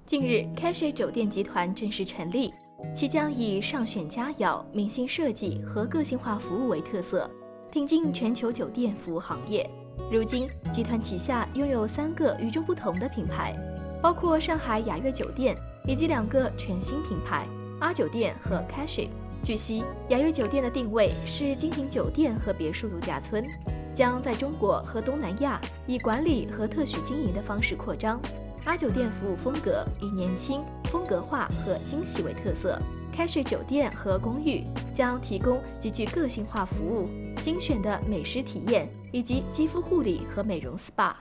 近日，Cachet 酒店集团正式成立，其将以上选佳肴、明星设计和个性化服务为特色，挺进全球酒店服务行业。如今，集团旗下拥有3个与众不同的品牌，包括上海雅悦酒店以及2个全新品牌阿酒店和 Cachet。据悉，雅悦酒店的定位是经营酒店和别墅度假村，将在中国和东南亚以管理和特许经营的方式扩张。阿酒店服务风格以年轻、风格化和惊喜为特色。Cachet 酒店和公寓将提供极具个性化服务、精选的美食体验以及肌肤护理和美容 SPA。